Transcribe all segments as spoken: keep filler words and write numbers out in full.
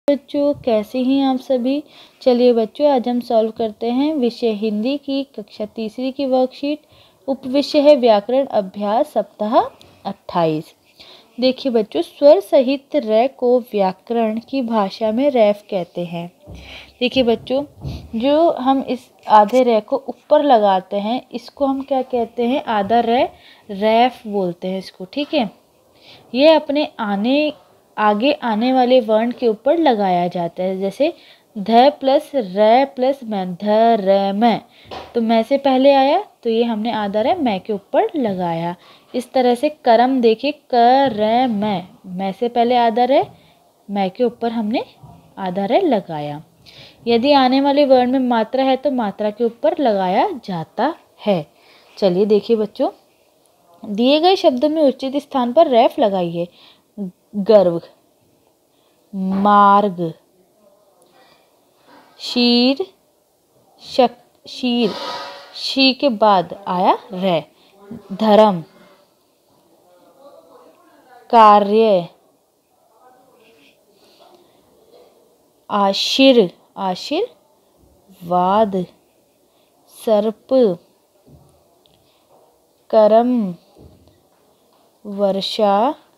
बच्चों कैसे हैं आप सभी। चलिए बच्चों, आज हम सॉल्व करते हैं विषय हिंदी की कक्षा तीसरी की वर्कशीट। उपविषय है व्याकरण अभ्यास सप्ताह अट्ठाईस। देखिए बच्चों, स्वर सहित रै को व्याकरण की भाषा में रैफ कहते हैं। देखिए बच्चों, जो हम इस आधे रै को ऊपर लगाते हैं इसको हम क्या कहते हैं, आधा रै, रैफ बोलते हैं इसको। ठीक है, ये अपने आने आगे आने वाले वर्ण के ऊपर लगाया जाता है। जैसे ध प्लस रै प्लस मैं, ध र मैं, तो मैं से पहले आया तो ये हमने आधा रै मैं के ऊपर लगाया। इस तरह से करम देखिए, क र मैं, मैं से पहले आधा रै, मैं के ऊपर हमने आधा रै लगाया। यदि आने वाले वर्ण में मात्रा है तो मात्रा के ऊपर लगाया जाता है। चलिए देखिए बच्चों, दिए गए शब्दों में उचित स्थान पर रैफ लगाइए। गर्व, मार्ग, शीर, शक, शीर, शी के बाद आया रै। धर्म, कार्य, आशीर, आशीर्वाद, सर्प, करम, वर्षा,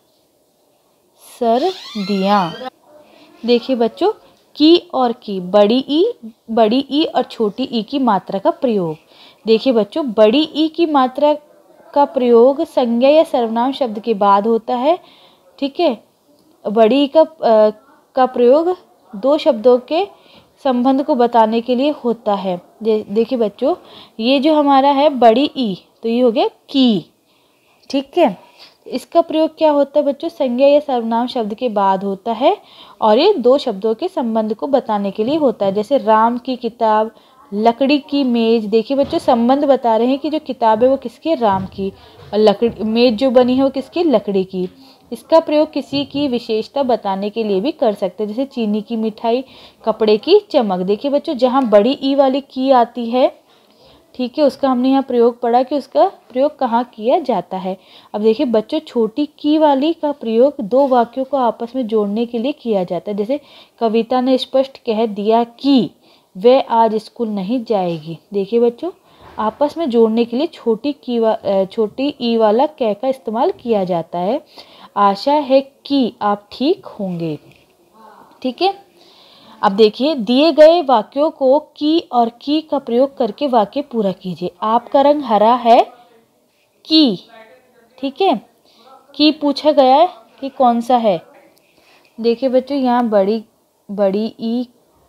सर्दियाँ। देखिए बच्चों, की और की, बड़ी ई, बड़ी ई और छोटी ई की मात्रा का प्रयोग। देखिए बच्चों, बड़ी ई की मात्रा का प्रयोग संज्ञा या सर्वनाम शब्द के बाद होता है। ठीक है, बड़ी ई का आ, का प्रयोग दो शब्दों के संबंध को बताने के लिए होता है। दे, देखिए बच्चों, ये जो हमारा है बड़ी ई, तो ये हो गया की। ठीक है, इसका प्रयोग क्या होता है बच्चों, संज्ञा या सर्वनाम शब्द के बाद होता है और ये दो शब्दों के संबंध को बताने के लिए होता है। जैसे राम की किताब, लकड़ी की मेज। देखिए बच्चों, संबंध बता रहे हैं कि जो किताब है वो किसकी, राम की, और लकड़ी मेज जो बनी है वो किसकी, लकड़ी की। इसका प्रयोग किसी की विशेषता बताने के लिए भी कर सकते हैं। जैसे चीनी की मिठाई, कपड़े की चमक। देखिए बच्चों, जहाँ बड़ी ई वाली की आती है, ठीक है, उसका हमने यहाँ प्रयोग पढ़ा कि उसका प्रयोग कहाँ किया जाता है। अब देखिए बच्चों, छोटी की वाली का प्रयोग दो वाक्यों को आपस में जोड़ने के लिए किया जाता है। जैसे कविता ने स्पष्ट कह दिया कि वह आज स्कूल नहीं जाएगी। देखिए बच्चों, आपस में जोड़ने के लिए छोटी की वा छोटी ई वाला कै का इस्तेमाल किया जाता है। आशा है कि आप ठीक होंगे। ठीक है, अब देखिए, दिए गए वाक्यों को की और की का प्रयोग करके वाक्य पूरा कीजिए। आपका रंग हरा है की। ठीक है, की पूछा गया है कि कौन सा है। देखिए बच्चों, यहाँ बड़ी बड़ी ई,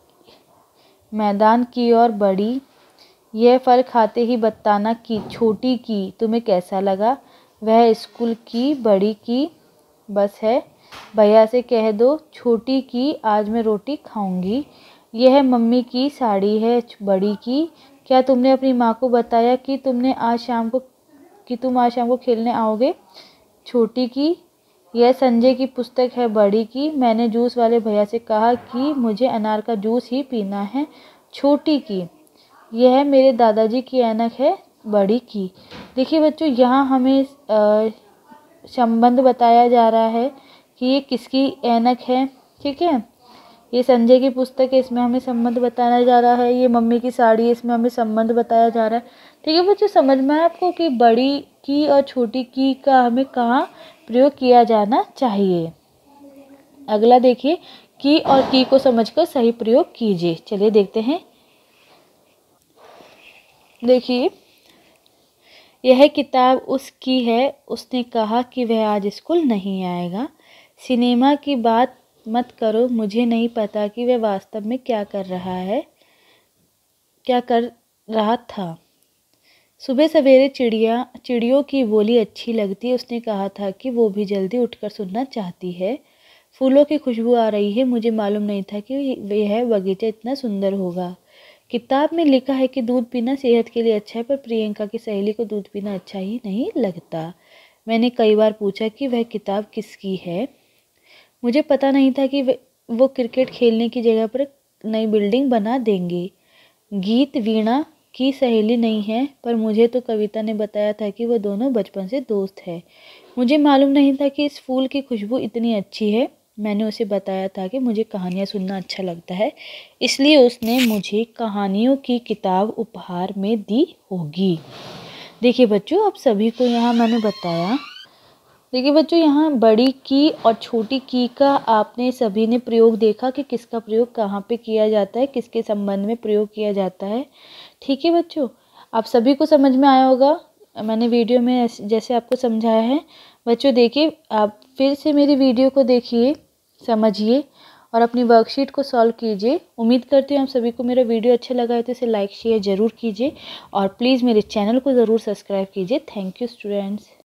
मैदान की और बड़ी, यह फल खाते ही बताना कि छोटी की तुम्हें कैसा लगा। वह स्कूल की, बड़ी की बस है, भैया से कह दो छोटी की आज मैं रोटी खाऊंगी। यह मम्मी की साड़ी है, बड़ी की। क्या तुमने अपनी माँ को बताया कि तुमने आज शाम को कि तुम आज शाम को खेलने आओगे, छोटी की। यह संजय की पुस्तक है, बड़ी की। मैंने जूस वाले भैया से कहा कि मुझे अनार का जूस ही पीना है, छोटी की। यह मेरे दादाजी की ऐनक है, बड़ी की। देखिए बच्चों, यहाँ हमें संबंध बताया जा रहा है कि ये किसकी ऐनक है। ठीक है, ये संजय की पुस्तक है, इसमें हमें संबंध बताया जा रहा है। ये मम्मी की साड़ी है, इसमें हमें संबंध बताया जा रहा है। ठीक है बच्चों, समझ में आया आपको कि बड़ी की और छोटी की का हमें कहाँ प्रयोग किया जाना चाहिए। अगला देखिए, की और की को समझकर सही प्रयोग कीजिए। चलिए देखते हैं। देखिए, यह किताब उसकी है, उसने कहा कि वह आज स्कूल नहीं आएगा। सिनेमा की बात मत करो, मुझे नहीं पता कि वह वास्तव में क्या कर रहा है क्या कर रहा था। सुबह सवेरे चिड़िया चिड़ियों की बोली अच्छी लगती, उसने कहा था कि वो भी जल्दी उठकर सुनना चाहती है। फूलों की खुशबू आ रही है, मुझे मालूम नहीं था कि यह बगीचा इतना सुंदर होगा। किताब में लिखा है कि दूध पीना सेहत के लिए अच्छा है, पर प्रियंका की सहेली को दूध पीना अच्छा ही नहीं लगता। मैंने कई बार पूछा कि वह किताब किसकी है। मुझे पता नहीं था कि वो क्रिकेट खेलने की जगह पर नई बिल्डिंग बना देंगे। गीत वीणा की सहेली नहीं है, पर मुझे तो कविता ने बताया था कि वो दोनों बचपन से दोस्त है। मुझे मालूम नहीं था कि इस फूल की खुशबू इतनी अच्छी है। मैंने उसे बताया था कि मुझे कहानियाँ सुनना अच्छा लगता है, इसलिए उसने मुझे कहानियों की किताब उपहार में दी होगी। देखिए बच्चों, आप सभी को यहाँ मैंने बताया। देखिए बच्चों, यहाँ बड़ी की और छोटी की का आपने सभी ने प्रयोग देखा कि किसका प्रयोग कहाँ पे किया जाता है, किसके संबंध में प्रयोग किया जाता है। ठीक है बच्चों, आप सभी को समझ में आया होगा। मैंने वीडियो में जैसे आपको समझाया है। बच्चों देखिए, आप फिर से मेरी वीडियो को देखिए, समझिए और अपनी वर्कशीट को सॉल्व कीजिए। उम्मीद करती हूँ आप सभी को मेरा वीडियो अच्छा लगा है तो इसे लाइक शेयर ज़रूर कीजिए और प्लीज़ मेरे चैनल को ज़रूर सब्सक्राइब कीजिए। Thank you students.